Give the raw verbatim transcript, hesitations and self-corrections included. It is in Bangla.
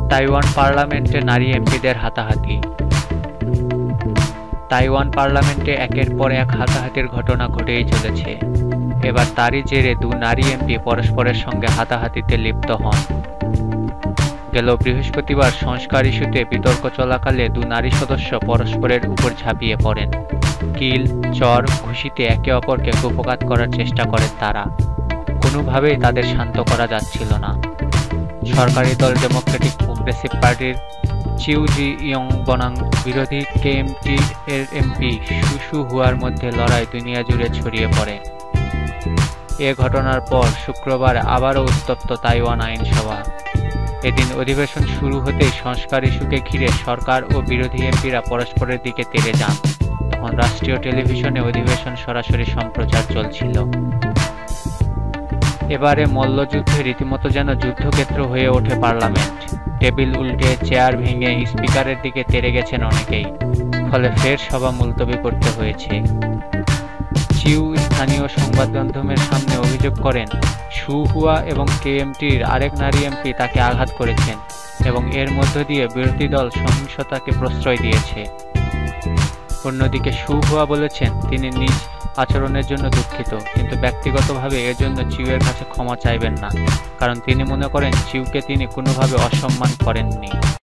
তাইওয়ান পার্লামেন্টে নারী এমপিদের হাতাহাতি। তাইওয়ান পার্লামেন্টে একের পর এক হাতাহাতির ঘটনা ঘটেই চলেছে। এবার তারই জেরে দু নারী এমপি পরস্পরের সঙ্গে হাতাহাতিতে লিপ্ত হন। গেল বৃহস্পতিবার সংস্কার ইস্যুতে বিতর্ক চলাকালে দু নারী সদস্য পরস্পরের উপর ঝাঁপিয়ে পড়েন। কিল, চর, ঘুষিতে একে অপরকে কুপঘাত করার চেষ্টা করেন তারা। কোনোভাবেই তাদের শান্ত করা যাচ্ছিল না। সরকারি দল ডেমোক্রেটিক প্রগ্রেসিভ পার্টির চিউ জি ইয়ং বনাম বিরোধী কেএমটি এর এমপি সু সু হুয়ার মধ্যে লড়াই দুনিয়া জুড়ে ছড়িয়ে পড়ে। এ ঘটনার পর শুক্রবার আবারও উত্তপ্ত তাইওয়ান আইনসভা। এদিন অধিবেশন শুরু হতেই সংস্কার ইস্যুকে ঘিরে সরকার ও বিরোধী এমপিরা পরস্পরের দিকে তেড়ে যান। তখন রাষ্ট্রীয় টেলিভিশনে অধিবেশন সরাসরি সম্প্রচার চলছিল। এবারে মল্লযুদ্ধে রীতিমতো যেন যুদ্ধক্ষেত্র হয়ে ওঠে পার্লামেন্ট। টেবিল উল্টে, চেয়ার ভেঙে স্পিকারের দিকে তেড়ে গেছেন অনেকেই। ফলে ফের সভা মুলতবি করতে হয়েছে। চিউ স্থানীয় সংবাদ মাধ্যমের সামনে অভিযোগ করেন, সু হুয়া এবং কেএমটির আরেক নারী এমপি তাকে আঘাত করেছেন এবং এর মধ্য দিয়ে বিরোধী দল সহিংসতাকে প্রশ্রয় দিয়েছে। অন্যদিকে সু হুয়া বলেছেন তিনি নিজ আচরণের জন্য দুঃখিত, কিন্তু ব্যক্তিগতভাবে এর জন্য চিউয়ের কাছে ক্ষমা চাইবেন না, কারণ তিনি মনে করেন চিউকে তিনি কোনোভাবে অসম্মান করেননি।